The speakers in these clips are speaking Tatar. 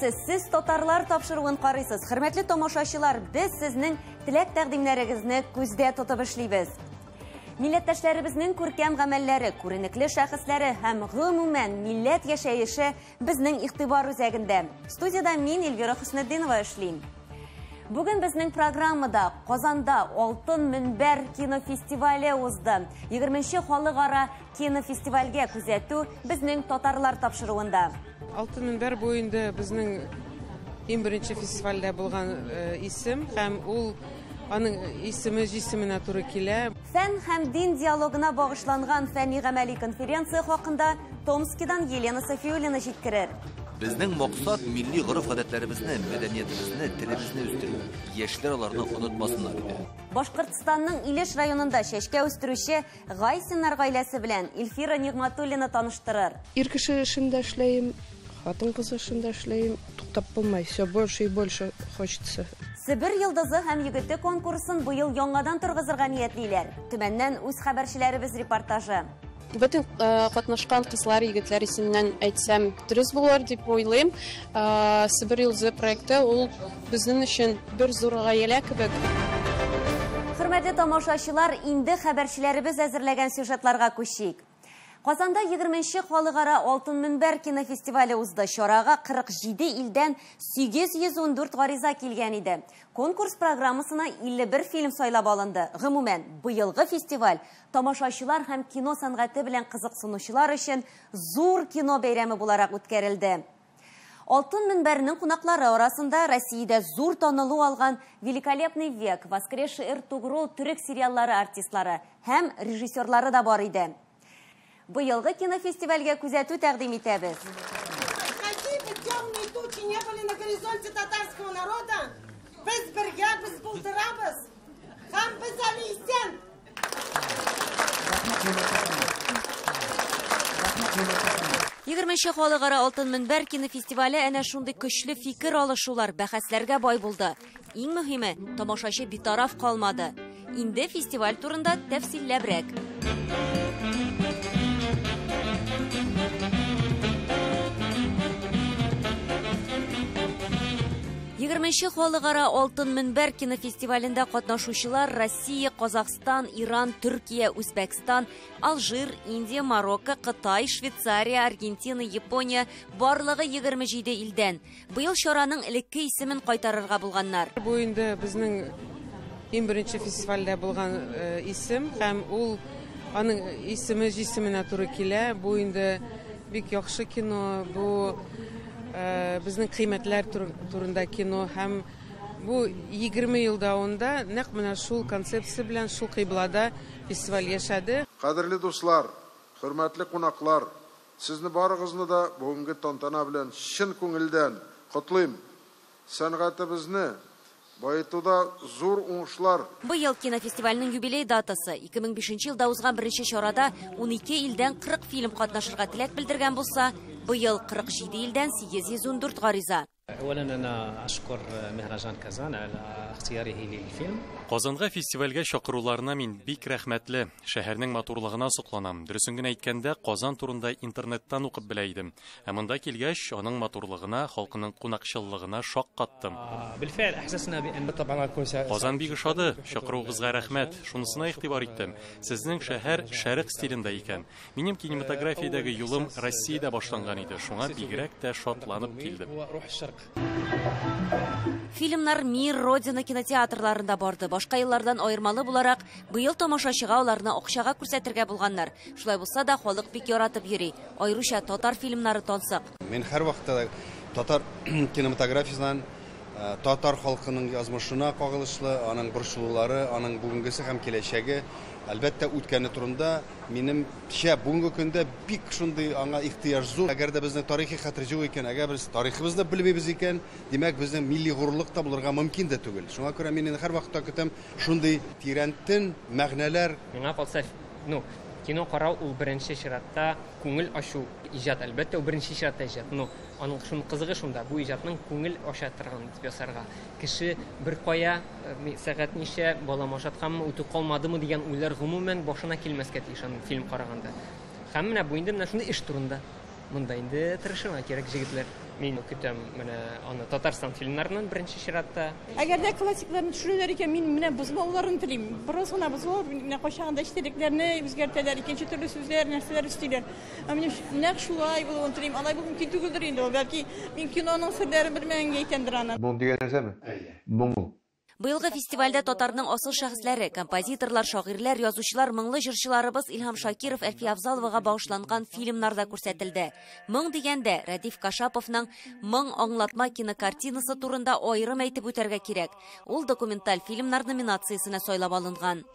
Беләсез, сез татарлар тапшыруын карыйсыз. Хөрмәтле тамашачылар, без сезнең теләк тәкъдимнәрегезне күздә тотып эшлибез. Милләттәшләребезнең күркәм гамәлләре, күренекле шәхесләре һәм гомумән милләт яшәеше безнең игътибар үзәгендә. Студияда мин Эльвира Хөснетдинова эшлим. Бүген безнең программада Казанда Алтын мөнбәр кинофестивале узды. 20нче халыкара кинофестивальгә күзәтү безнең татарлар тапшыруында. Алтын мөнбәр буенда безнең иң беренче фестивальдә булган исем һәм ул аның исеме җисеменә туры килә. Фән һәм дин диалогына багышланган фәнни-гамәли конференция хакында Томскидан Елена Софиуллина җиткерер. Безнең максат милли гореф-гадәтләребезне, мәдәниятебезне, телебезне үстерү. Яшьләр аларны онытмасыннар иде. Башкортстанның Илеш районында чәчкә үстерүче Гайсиннар гаиләсе белән Эльфира Нигъматуллина таныштырыр. Ир кеше эшендә эшләйм, хатын кыз эшендә эшләйм. Туктап булмай, все больше и больше хочется. Себер йылдызы һәм егете конкурсын быел яңадан торгызырга ниятлиләр. Төмәннән үз хәбәрчеләребез репортажы. Бөтен катнашкан кызлар, егетләр исеменнән әйтсәм, дөрес булыр дип уйлыйм. Себер йылдызы проекты ул безнең өчен бер зур гаилә кебек. Хөрмәтле тамашачылар, инде хәбәрчеләребез әзерләгән сюжетларга күчик. Казанда 20нче халыкара Алтын мөнбәр кинофестивале узды. Чарага 47 илдән 814 гариза килгән иде. Конкурс программасына 51 фильм сайлап алынды. Гомумән, быелгы фестиваль тамашачылар һәм кино сәнгате белән кызыксынучылар өчен зур кино бәйрәме буларак үткәрелде. Алтын мөнбәрнең кунаклары арасында Россиядә зур танылу алган Великолепный век, Воскресший Эртугрул төрек сериаллары артистлары һәм режиссерлары да бар иде. Быелгы кинофестивальгә күзәтү тәкъдим итәбез. Без бергә, без булдырабыз. Һәм без әле исән. 20нче халыкара Алтын мөнбәр кинофестивале әнә шундый көчле фикер алышулар, бәхәсләргә бай булды. Иң мөһиме, тамашачы битараф калмады. Инде фестиваль турында тәфсилләбрәк. 20нче халыкара Алтын мөнбәр кинофестивалендә катнашучылар Россия, Казакстан, Иран, Төркия, Үзбәкстан, Алжир, Индия, Марокко, Кытай, Швейцария, Аргентина, Япония барлыгы 27 илдән. Быел чараның элекке исемен кайтарырга булганнар. Буенда безнең иң беренче фестивальдә булган исем һәм ул аның исеме җисеменә туры килә. Буенда бик яхшы кино, бу безнең кыйммәтләр турында кино һәм бу 20 ел давында нәкъ менә шул концепция белән шул кыйблада фестиваль яшәде. Кадерле дуслар, хөрмәтле кунаклар, сезне барыгызны да бүгенге тантана белән чын күңелдән котлыйм. Сәнгатебезне баетуда зур уңышлар. Быел кинофестивальнең юбилей датасы 2005 елда узган беренче чарада 12 илдән 40 фильм катнашырга теләк белдергән булса, быел 47 илдән 814 гариза. أولاً أنا أشكر مهرجان كازان على اختياره للفيلم. Казанга фестивальгә чакыруларына мин бик рәхмәтле. Шәһәрнең матурлыгына сокланам. Дөресен генә әйткәндә, Казан турында интернеттан укып белә идем. Ә монда килгәч, аның матурлыгына, халкының кунакчыллыгына шак каттым. بالفعل أحسسنا بأن طبعاً Казан бик ошады. Чакыруыгызга рәхмәт. Шунысына игътибар иттем. Сезнең шәһәр шәрык стилендә икән. Минем кинематографиядәге юлым Россиядә башланган иде. Шуңа бигрәк тә шатланып килдем. Фильмнар Мир, Родина кинотеатрларында барды. Башка еллардан аермалы буларак, быел тамашачыга аларны акчага күрсәтергә булганнар. Шулай булса да, халык бик яратып йөри. Айрыша татар фильмнары тансык. Мен һәр вакытта татар кинематографиясынан татар халкының язмышына кагылышлы, аның борчулары, аның бүгенгесе һәм киләчәге, әлбәттә үткәне турында минемчә бүгенге көндә бик шундый аңа ихтыяҗ зур. Әгәр дә безнең тарихи хәтер юк икән, әгәр без тарихыбызны белмибез икән, димәк безнең милли горурлык та булырга мөмкин дә түгел. Шуңа күрә мин һәр вакытта көтәм шундый тирәнтен мәгънәләр. Миңа калса, кино карау ул беренче чиратта күңел ачу иҗат, әлбәттә ул беренче чиратта иҗат. Аның шуның кызыгы шунда, бу иҗатның күңел аша торган дип ясарга. Кеше бер кая сәгать ничә балам ашатканмы, үтү калмадымы дигән уйлар гомумән башына килмәскә тиеш аның фильм караганда. Һәм менә бу инде менә шундый эш турында. Монда инде тырышырга кирәк җегетләр. Мин көтәм менә аны Татарстан фильмнарының беренче чиратта. Әгәр дә классикларны төшерүләр икән, мин менә бозмауларын телим. Бераз гына бозмау, менә кайчагында эчтәлекләрне үзгәртәләр, икенче төрле сүзләр, нәрсәләр өстиләр. Менә нәкъ шулай булуын телим. Алай булып мөмкин түгелдер инде. Бәлки мин киноның серләрен белмәгәнгә әйтәмдер аны. Моң дигән нәрсәме? Моң. Быелгы фестивальдә татарның асыл шәхесләре, композиторлар, шагыйрьләр, язучылар, моңлы җырчыларыбыз Илһам Шакиров, Әлфия Абзаловага багышланган фильмнар да күрсәтелде. Моң дигәндә Радиф Кашаповның «Моң аңлатма» кинокартинасы турында аерым әйтеп үтәргә кирәк. Ул документаль фильмнар номинациясенә сайлап алынган.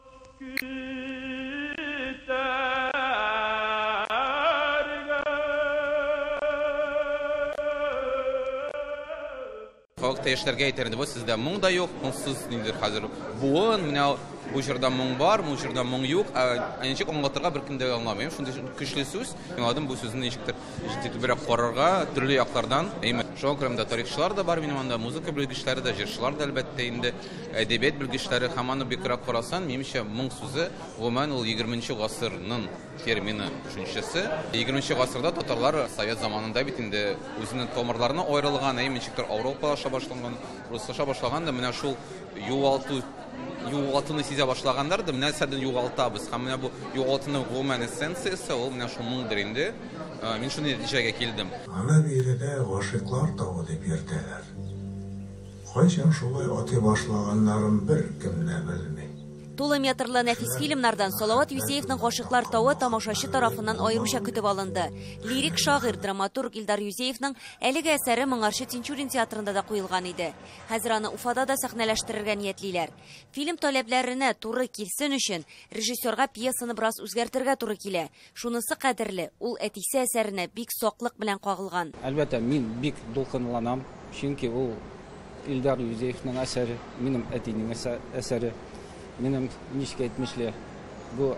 Халыкта яшьләргә әйтәр инде, сездә моң да юк, моңсыз ниндидер хәзер. Буын, менә бу җырда моң бар, бу җырда моң юк. Ничек аңлатырга беркем дә аңламый. Шундый көчле сүз. Аңладым бу сүзне ничектер җитдирәк карарга, төрле яклардан. Шуңа күрә дә тарихчылар да бар минем анда, музыка белгечләре дә, җырчылар да әлбәттә инде, әдәбият белгечләре һәм аны бигрәк карасан, минемчә моң сүзе гомумән ул 20нче гасырның термины шунчасы. 20нче гасырда татарлар совет заманында бит инде үзенең томырларына аерылган, ничектер Европада башлаган, Руслаша башлаган да менә шул югалтуны сизә башлаганнар да менә сәдән югалтабыз. Һәм менә бу югалтуның гомумән эссенциясе ул менә шул моңдыр инде. Мин шуны нәтиҗәгә килдем. Ана биредә гашыйклар тавы дип йөртәләр. Кайчан шулай атый башлаганнарын беркем дә белми. Тулы метрлы нәфис фильмнардан Салават Юсеевның «Гашыклар тавы» тамашачы тарафыннан аеруча көтеп алынды. Лирик шагыйрь, драматург Илдар Юсеевның әлеге әсәре Моңарчы Тинчурин театрында да куелган иде. Хәзер аны Уфада да сәхнәләштерергә ниятлиләр. Фильм таләпләренә туры килсен өчен режиссерга пьесаны бераз үзгәртергә туры килә. Шунысы кадерле, ул әтисе әсәренә бик саклык белән кагылган. Әлбәттә, мин бик дулкынланам, чөнки ул Илдар Юсеевның әсәре, минем әтинең әсәре. Минем ничек әйтмешләр, бу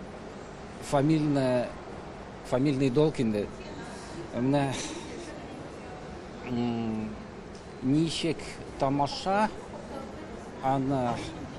фамильный долг инде. Менә ничек тамаша аны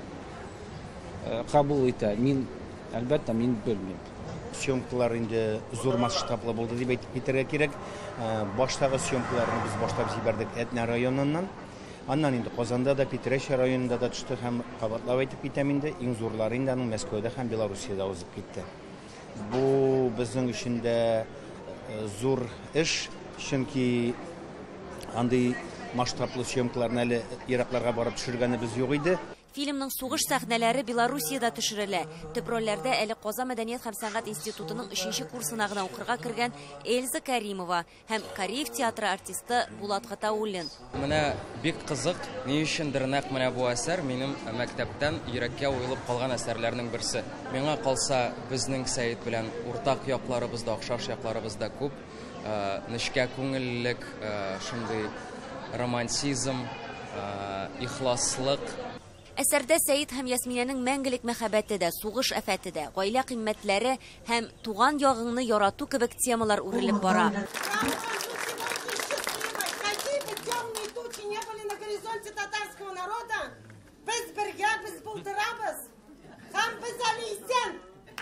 кабул итә. Мин әлбәттә мин белмим. Съемкалар инде зур масштаблы булды дип әйтеп китәргә кирәк. Баштагы съемкаларны без башлап җибәрдек Этна районыннан. Аннан инде Казанда да, Петреща районында да төште һәм кабатлап әйтеп китәм инде, иң зурлары инде аның Мәскәүдә һәм Белоруссиядә узып китте. Бу безнең өчен дә зур эш, чөнки андый масштаблы съемкаларны әле еракларга барып төшергәнебез юк иде. Фильмның сугыш сәхнәләре Белоруссиядә төшерелә. Төп рольләрдә әле Казан мәдәният һәм сәнгать институтының 3нче курсына гына укырга кергән Эльза Кәримова һәм Кореев театры артисты Булат Гатауллин. Менә бик кызык, ни өчендер нәкъ менә бу әсәр минем мәктәптән йөрәккә уелып калган әсәрләрнең берсе. Миңа калса, безнең Сәйд белән уртак якларыбыз да, охшаш якларыбыз да күп. Нечкә күңеллек, шундый романтизм, ихласлык. Әсәрдә Сәйд һәм Ясминәнең мәңгелек мәхәббәте дә, сугыш афәте дә, гаилә кыйммәтләре һәм туган ягыңны ярату кебек темалар үрелеп бара. Без бергә, без булдырабыз. Һәм без әле исән.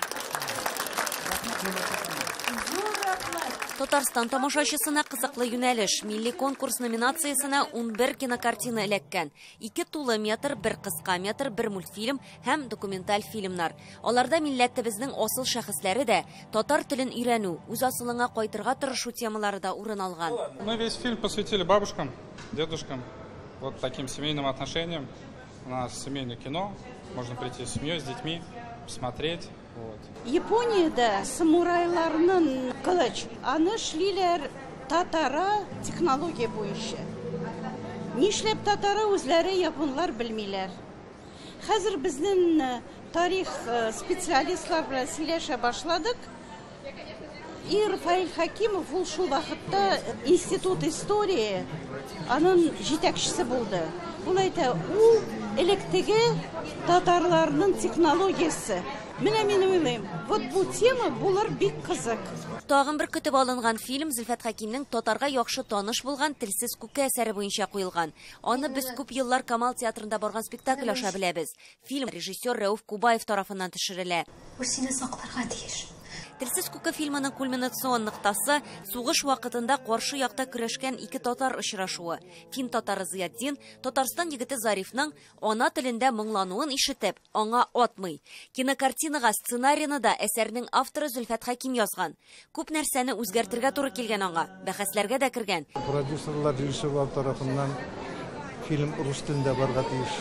Татарстан тамашачысына кызыклы юнәлеш. Милли конкурс номинациясына 11 кинокартина эләккән. 2 тулы метр, 1 кыска метр, 1 мультфильм һәм документаль фильмнар. Аларда милләтебезнең асыл шәхесләре дә, татар телен өйрәнү, үз асылыңа кайтырга тырышу темалары да урын алган. Мы весь фильм посвятили бабушкам, дедушкам, вот таким семейным отношениям. У нас семейное кино, можно прийти с семьей, с детьми, посмотреть. Япониядә самурайларның кылыч, аны эшлиләр татара технология буенча. Нишләп татара үзләре японлар белмиләр. Хәзер безнең тарих специалистлар белән сөйләшә башладык. И Рафаэль Хакимов ул шул вакытта институт истории аның җитәкчесе булды. Ул әйтә, ул электеге татарларның технологиясе. Менә мин уйлыйм, вот бу тема булыр бик кызык. Тагын бер көтеп алынган фильм Зөлфәт Хәкимнең татарга яхшы таныш булган Телсез күке әсәре буенча куелган. Аны без күп еллар Камал театрында барган спектакль аша беләбез. Фильм режиссер Рәүф Кубаев тарафыннан төшерелә. Ул сине сакларга тиеш. Телсез күке фильмының кульминацион ныктасы сугыш вакытында каршы якта көрәшкән ике татар очрашуы. Фин татары Зыятдин Татарстан егете Зарифның ана телендә моңлануын ишетеп, аңа атмый. Кинокартинага сценарийны да әсәрнең авторы Зөлфәт Хаким язган. Күп нәрсәне үзгәртергә туры килгән аңа, бәхәсләргә дә кергән. Продюсерлар, режиссерлар тарафыннан фильм рус телендә барга тиеш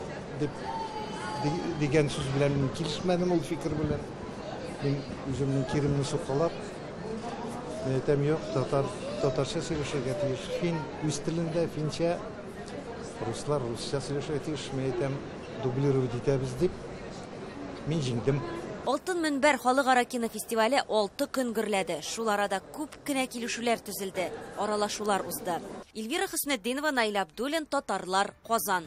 дигән сүз белән мин килешмәдем ул фикер белән. Мин үземнең киремне сукалап, әйтәм юк, татарча сөйләшергә тиеш. Фин үз телендә, финча, руслар русча сөйләшергә тиеш. Мин әйтәм, дублировать итәбез дип, мин җиңдем. Алтын мөнбәр халыкара кинофестивале 6 көн гөрләде. Шул арада күп кенә килешүләр төзелде, аралашулар узды. Эльвира Хөснетдинова, Наил Абдуллин, Татарлар, Казан.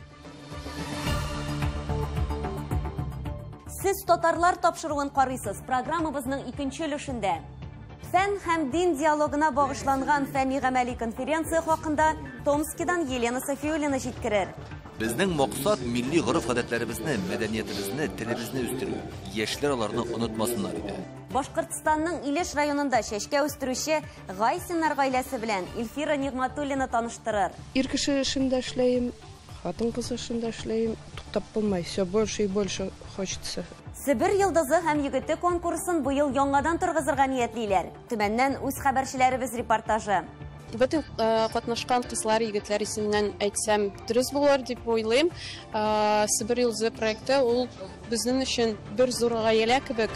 Сез татарлар тапшыруын карыйсыз. Программабызның икенче өлешендә фән һәм дин диалогына багышланган фәнни-гамәли конференция хакында Томскидан Елена Софиуллина җиткерер. Безнең максат милли гореф-гадәтләребезне, мәдәниятебезне, телебезне үстерү. Яшьләр аларны онытмасыннар иде. Башкортстанның Илеш районында чәчкә үстерүче Гайсиннар гаиләсе белән Эльфира Нигъматуллина таныштырыр. Ир кеше эшендә эшләйм, хатын кыз эшендә эшләйм. Туктап булмай, все больше и больше хочется. Себер йылдызы һәм егете конкурсын быел яңадан торгызырга ниятлиләр. Төмәннән үз хәбәрчеләребез репортажы. Бөтен катнашкан кызлар, егетләр исеменнән әйтсәм, дөрес булыр дип уйлыйм. Себер йылдызы проекты ул безнең өчен бер зур гаилә кебек.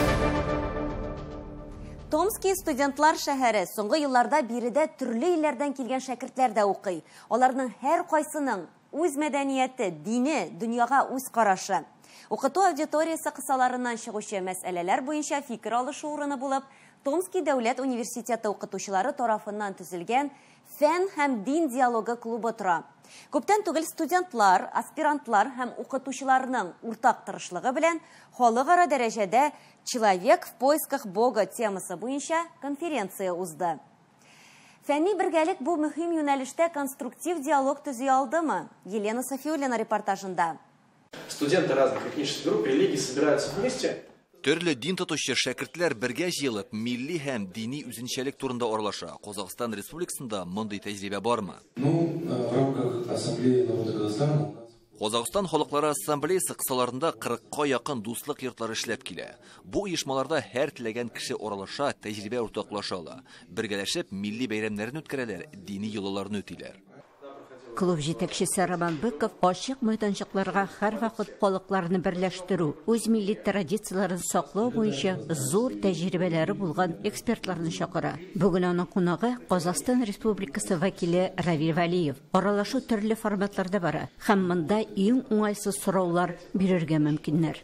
Томский студентлар шәһәре соңгы елларда биредә төрле илләрдән килгән шәкертләр дә укый. Аларның һәр кайсының үз мәдәнияте, дине, дөньяга үз карашы. Укыту аудиториясы кысаларыннан чыгучы мәсьәләләр буенча фикер алышу урыны булып, Томский дәүләт университеты укытучылары тарафыннан төзелгән фән һәм дин диалогы клубы тора. Күптән түгел студентлар, аспирантлар һәм укытучыларның уртак тырышлыгы белән халыкара дәрәҗәдә «Человек в поисках Бога» темасы буенча конференция узды. Фәнни бергәлек бу мөһим юнәлештә конструктив диалог төзи алдымы? Елена Софиуллина репортажында. Студенты разных этнических групп, религий собираются вместе. Төрле дин тотучы шәкертләр бергә җыелып, милли һәм дини үзенчәлек турында аралаша. Казакъстан Республикасында мондый тәҗрибә бармы? В рамках Ассамблеи народа Казахстана Казакъстан халыклары ассамблеясы кысаларында 40-ка якын дуслык йортлары эшләп килә. Бу оешмаларда һәр теләгән кеше аралаша, тәҗрибә уртаклаша ала. Бергәләшеп милли бәйрәмнәрне үткәрәләр, дини юлларны үтиләр. Клуб җитәкчесе Роман Быков ачык мәйданчыкларга һәр вакыт халыкларны берләштерү, үз милли традицияләрен саклау буенча зур тәҗрибәләре булган экспертларны чакыра. Бүген аның кунагы Казакъстан Республикасы вәкиле Равил Валиев. Аралашу төрле форматларда бара һәм монда иң уңайсыз сораулар бирергә мөмкиннәр.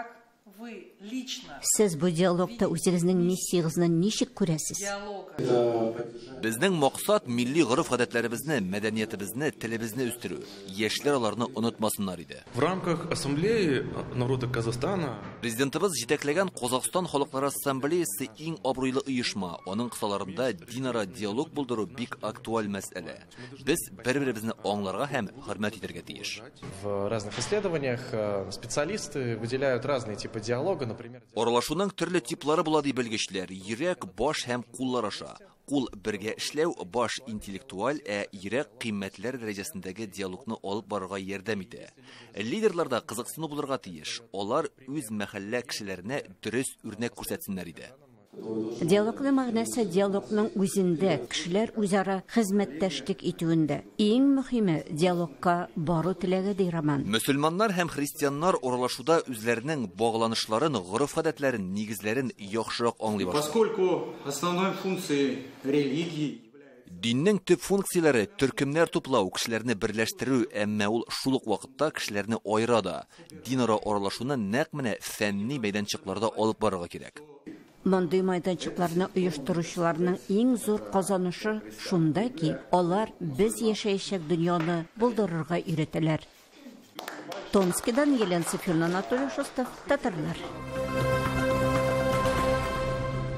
Сез бу диалогта үзегезнең миссиягызны ничек күрәсез? Безнең максат милли гореф-гадәтләребезне, мәдәниятебезне, телебезне үстерү. Яшьләр аларны онытмасыннар иде. В рамках Ассамблеи народа Казахстана Президентыбыз җитәкләгән Казакъстан халыклары ассамблеясы иң абруйлы оешма. Аның кысаларында динара диалог булдыру бик актуаль мәсьәлә. Без бер-беребезне аңларга һәм хөрмәт итәргә тиеш. В разных исследованиях специалисты выделяют разные типы диалога, например. Аралашуның төрле типлары була ди белгечләр. Йөрәк, баш һәм куллар аша. Кул бергә эшләү, баш интеллектуаль, йөрәк кыйммәтләр дәрәҗәсендәге диалогны алып барырга ярдәм итә. Лидерларда кызыксыну булырга тиеш. Алар үз мәхәллә кешеләренә дөрес үрнәк күрсәтсеннәр иде. Диалогның мәгънәсе диалогның үзендә, кешеләр үзара хезмәттәшлек итүендә. Иң мөһиме диалогка бару теләге ди Роман. Мөселманнар һәм христианнар аралашуда үзләренең багланышларын, гореф-гадәтләрен, нигезләрен яхшырак аңлый башлый. Поскольку основной функцией религии Диннең төп функцияләре төркемнәр туплау, кешеләрне берләштерү, әмма ул шул ук вакытта кешеләрне айыра да. Динара аралашуны нәкъ менә фәнни мәйданчыкларда алып барырга кирәк. Мондый мәйданчыкларны оештыручыларның иң зур казанышы шунда ки, алар без яшәячәк дөньяны булдырырга өйрәтәләр. Томскидан Елена Софиуллина, Анатолий Шостов, Татарлар.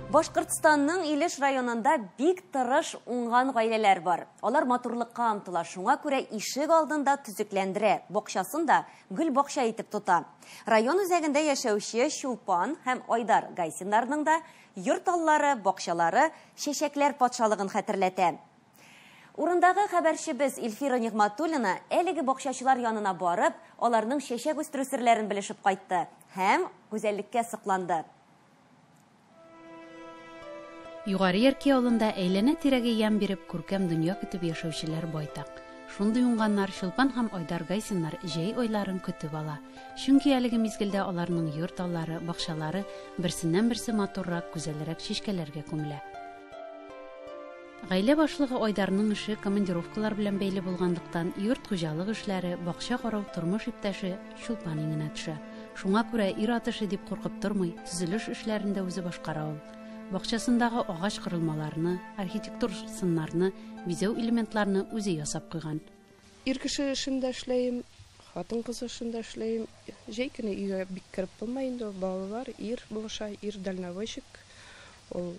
Башкортстанның Илеш районында бик тырыш уңган гаиләләр бар. Алар матурлыкка омтыла, шуңа күрә ишек алдында төзекләндерә, бакчасын да гөл бакча итеп тота. Район үзәгендә яшәүче Чулпан һәм Айдар Гайсиннарның да йорт аллары, бакчалары чәчәкләр патшалыгын хәтерләтә. Урындагы хәбәрчебез Илфира Нигъматуллина әлеге бакчачылар янына барып, аларның чәчәк үстерү серләрен белешеп кайтты һәм гүзәллеккә сокланды. Югары Ярки авылында әйләнә-тирәгә ян биреп, күркәм дөнья көтеп яшәүчеләр байтак. Шундый уңганнар Чулпан һәм Айдар Гайсиннар җәй айларын көтеп ала. Чөнки әлеге мизгелдә аларның йорт аллары, бакчалары берсеннән-берсе матуррак, гүзәлрәк чишкәләргә күмелә. Гаилә башлыгы Айдарның эше командировкалар белән бәйле булганлыктан, йорт хуҗалык эшләре, бакча карау тормыш иптәше Чулпан иңенә төшә. Шуңа күрә ир атышы дип куркып тормый, төзелеш эшләрендә үзе башкара ул. Бакчасындагы агач кырылмаларны, архитектур сыннарны, бизәү элементларны үзе ясап куйган. Ир кеше эшендә эшләйм, хатын кыз эшендә эшләйм. Җәй көне өйгә бик кереп булмый инде, балалар, ир булыша, ир дальнобойщик. Ул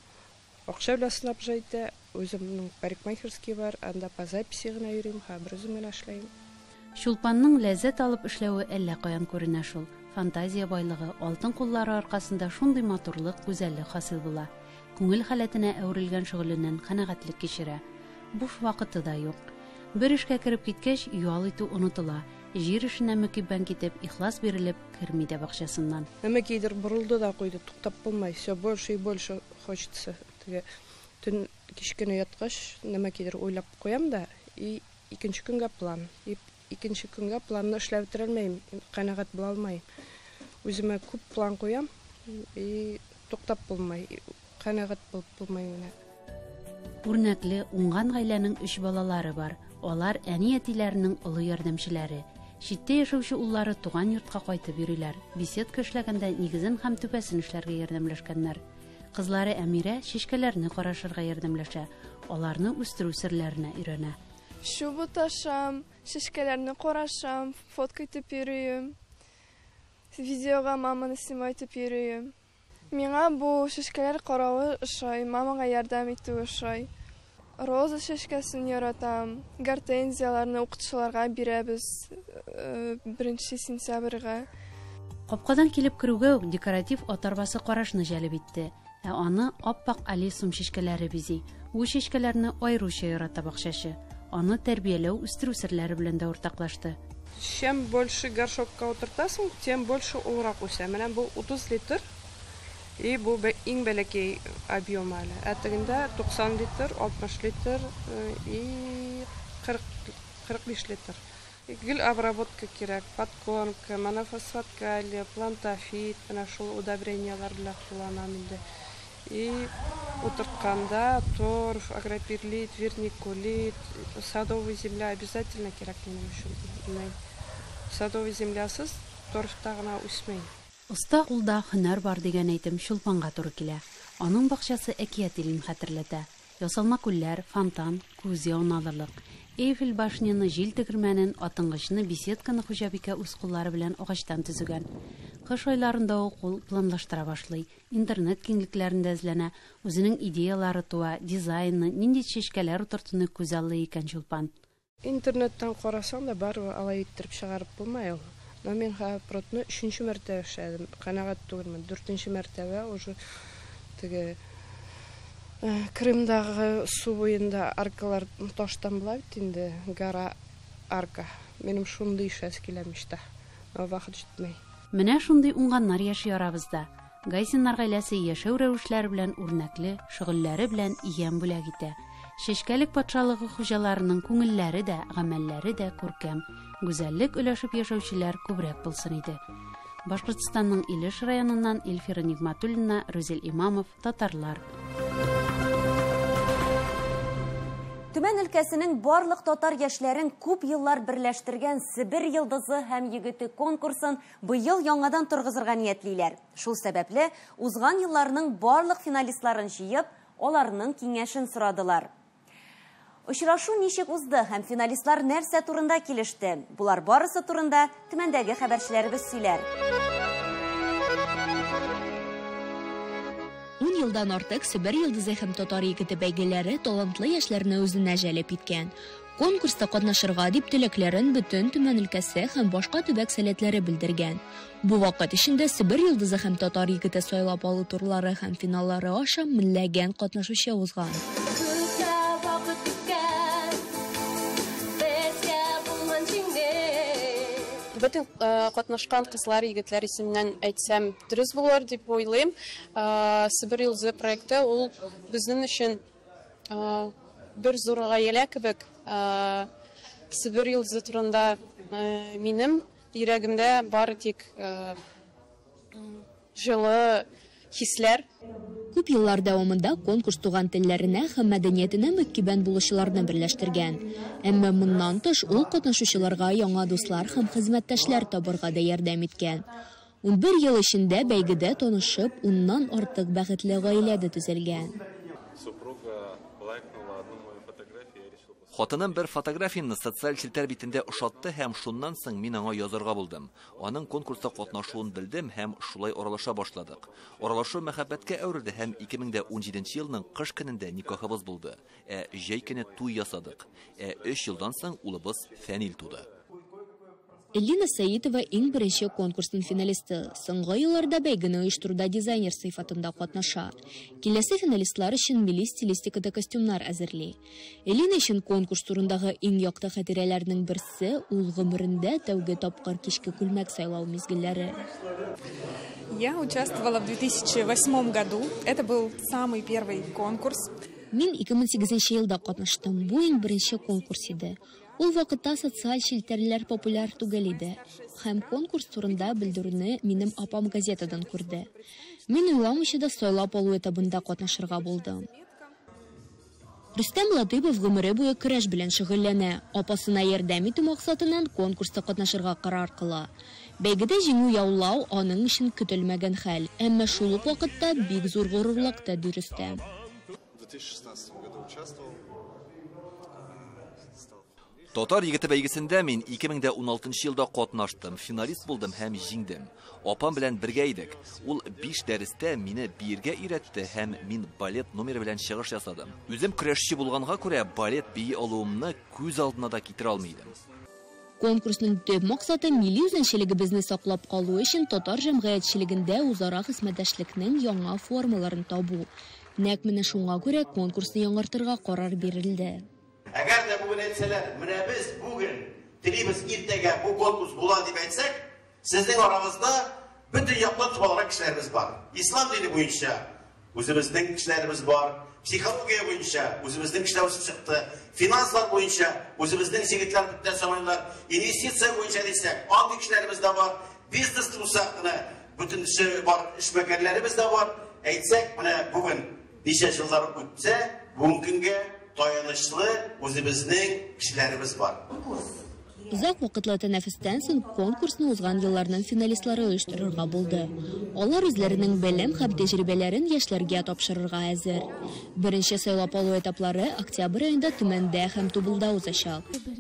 акча белән снабжайта, үземнең парикмахерский бар, анда по записи гына йөрим, хәбер үзем генә эшләйм. Чулпанның ләззәт алып эшләве әллә каян күренә шул. Фантазия байлыгы, алтын куллары аркасында шундый матурлык, гүзәллек хасил була. Күңел халәтенә әверелгән шөгыльнән канәгатьлек кичерә. Буш вакыты да юк. Бер эшкә кереп киткәч, юал итү онытыла. Җир эшенә мөкиббән китеп, ихлас бирелеп, керми дә бакчасыннан. Нәмәкидер борылды да куйды, туктап булмай. Все больше и больше хочется. Төн кичкене яткач, нәмәкидер уйлап куям да, и икенче көнгә план. Икенче көнгә планны эшләп бетерелмәйм, канәгать була алмайм. Үземә күп план куям, и туктап булмай, канәгать булмай гына. Үрнәкле уңган гаиләнең 3 балалары бар. Алар әни-әтиләренең олы ярдәмчеләре. Читтә яшәүче уллары туган йортка кайтып йөриләр. Беседка эшләгәндә нигезен һәм түбәсен эшләргә ярдәмләшкәннәр. Кызлары Әмирә чишкәләрне карашырга ярдәмләшә, аларны үстерү серләренә өйрәнә. Шубы ташам, шишкәләрне карашам, фотка итеп йөрим. Видеога маманы снимать итеп йөрим. Миңа бу шишкәләр каравы ошай, мамага ярдәм итү ошай. Роза шишкәсен яратам. Гортензияларны укытучыларга бирәбез 1 сентябрьгә. Капкадан килеп керүгә үк декоратив ат арбасы карашны җәлеп итте. Аны аппак алисум шишкәләре бизи. У шишкәләрне аеруча ярата бакчачы. Аны тәрбияләү, үстерү серләре белән дә уртаклашты. Чем больше горшокка утыртасың, тем больше урак үсә. Менә бу 30 литр. И бу иң бәләкәй объем әле. Әтегендә 90 литр, 60 литр и 45 литр. Гел обработка кирәк, подкормка, монофосфат калий, плантафит, менә шул удобрениялар белән кулланам инде. И утыртканда торф, агроперлит, вермикулит, садовая земля обязательно кирәк минем өчен. Садовая землясыз торфта гына үсмәй. Уста кулда һөнәр бар дигән әйтем Чулпанга туры килә. Аның бакчасы әкият илен хәтерләтә. Ясалма күлләр, фонтан, күз яуналырлык. Эйфель башняны, җил тегермәнен, атыңгычны, беседканы хуҗабикә үз куллары белән агачтан төзегән. Кыш айларында ул планлаштыра башлый. Интернет киңлекләрендә эзләнә, үзенең идеялары туа, дизайнны, нинди чишкәләр утыртуны күз алды икән Чулпан. Интернеттан карасаң да бар, алай иттереп чыгарып булмай ул. Но мен протны 3-нче мәртәбә эшләдем. Канәгать түгелмен. 4-нче мәртәбә уже теге Крымдагы су буенда аркалар таштан була бит инде, гора арка. Минем шундый эшәс килә мишта. Вакыт җитмәй. Менә шундый уңганнар яши арабызда. Гайсиннар гаиләсе яшәү рәвешләре белән үрнәкле, шөгыльләре белән иян бүләк итә. Шешкәлек патшалыгы хуҗаларының күңелләре дә, гамәлләре дә күркәм. Гүзәллек өләшеп яшәүчеләр күбрәк булсын иде. Башкортстанның Илеш районыннан Илфира Нигъматуллина, Рүзел Имамов, Татарлар. Төмән өлкәсенең барлык татар яшьләрен күп еллар берләштергән Себер йылдызы һәм егете конкурсын быел яңадан торгызырга ниятлиләр. Шул сәбәпле узган елларның барлык финалистларын җыеп, аларның киңәшен сорадылар. Очрашу ничек узды һәм финалистлар нәрсә турында килеште? Булар барысы турында төмәндәге хәбәрчеләребез сөйләр. елдан артык Себер йылдызы һәм татар егете бәйгеләре талантлы яшьләрне үзенә җәлеп иткән. Конкурста катнашырга дип теләкләрен бөтен Төмән өлкәсе һәм башка төбәк сәләтләре белдергән. Бу вакыт эчендә Себер йылдызы һәм татар егете сайлап алу турлары һәм финаллары аша меңләгән катнашучы узган. Бөтен катнашкан кызлар, егетләр исеменнән әйтсәм, дөрес булыр дип уйлыйм. Себер йылдызы проекты ул безнең өчен бер зур гаилә кебек. Себер йылдызы турында минем йөрәгемдә бары тик җылы хисләр. Күп еллар дәвамында конкурс туган телләренә һәм мәдәниятенә мөкибән булучыларны берләштергән. Әмма моннан тыш ул катнашучыларга яңа дуслар һәм хезмәттәшләр табырга да ярдәм иткән. 11 ел эчендә бәйгедә танышып, 10ннан артык бәхетле гаилә дә төзелгән. Хатыным бер фотографияны социаль челтәр битендә ошатты һәм шуннан соң мин аңа язарга булдым. Аның конкурста катнашуын белдем һәм шулай аралаша башладык. Аралашу мәхәббәткә әверелде һәм 2017 елның кыш көнендә никахыбыз булды. Җәй көне туй ясадык. 3 елдан соң улыбыз Фәнил туды. Элина Саитова иң беренче конкурсның финалисты. Соңгы елларда бәйгене оештыруда дизайнер сыйфатында катнаша. Киләсе финалистлар өчен милли стилистикада костюмнар әзерли. Элина өчен конкурс турындагы иң якты хатирәләрнең берсе ул гомерендә тәүге тапкыр кичке күлмәк сайлау мизгелләре. Я участвовала в 2008 году. Это был самый первый конкурс. Мин 2008 елда катнаштым. Бу иң беренче конкурс иде. Ул вакытта социаль челтәрләр популяр түгел иде. Һәм конкурс турында белдерүне минем апам газетадан күрде. Мин уйламыйча да сайлап алу этабында катнашырга булдым. Рөстәм Латыйпов гомере буе көрәш белән шөгыльләнә. Апасына ярдәм итү максатыннан конкурста катнашырга карар кыла. Бәйгедә җиңү яулау аның өчен көтелмәгән хәл. Әмма шул ук вакытта бик зур горурлык та Рөстәм. В 2016 году участвовал. Татар егете бәйгесендә мин 2016 елда катнаштым, финалист булдым һәм җиңдем. Апам белән бергә идек. Ул 5 дәрестә мине биергә өйрәтте һәм мин балет номеры белән чыгыш ясадым. Үзем көрәшче булганга күрә балет бии алуымны күз алдына да китерә алмыйдым. Конкурсның төп максаты милли үзенчәлегебезне саклап калу өчен татар җәмгыятьчелегендә үзара хезмәттәшлекнең яңа формаларын табу. Нәкъ менә шуңа күрә конкурсны яңартырга карар бирелде. Әгәр дә бүген әйтсәләр, менә без бүген телибез иртәгә бу конкурс була дип әйтсәк, сезнең арагызда бөтен яктан тубалрак кешеләребез бар. Ислам дине буенча үзебезнең кешеләребез бар, психология буенча үзебезнең кешеләребез чыкты, финанслар буенча үзебезнең җегетләр бөтен самайлар, инвестиция буенча дисәк, андый кешеләребез дә бар, бизнес булсак кына бөтен бар, эшмәкәрләребез дә бар. Әйтсәк, менә бүген ничә еллар үтсә, бүгенге көнгә таянычлы үзебезнең кешеләребез бар. Узак вакытлы тәнәфестән соң конкурсны узган елларның финалистлары оештырырга булды. Алар үзләренең белем һәм тәҗрибәләрен яшьләргә тапшырырга әзер. Беренче сайлап алу этаплары октябрь аенда Төмәндә һәм Тубылда узачак.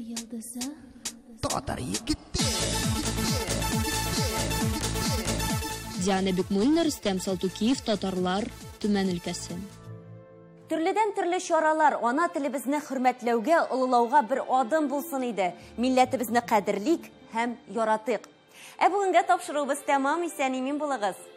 Диана Бекмуллина, Рөстәм Салтукиев, Татарлар, Төмән өлкәсе. Төрледән төрле чаралар ана телебезне хөрмәтләүгә, олылауга бер адым булсын иде. Милләтебезне кадерлик һәм яратыйк. Бүгенгә тапшыруыбыз тәмам, исән-имин булыгыз.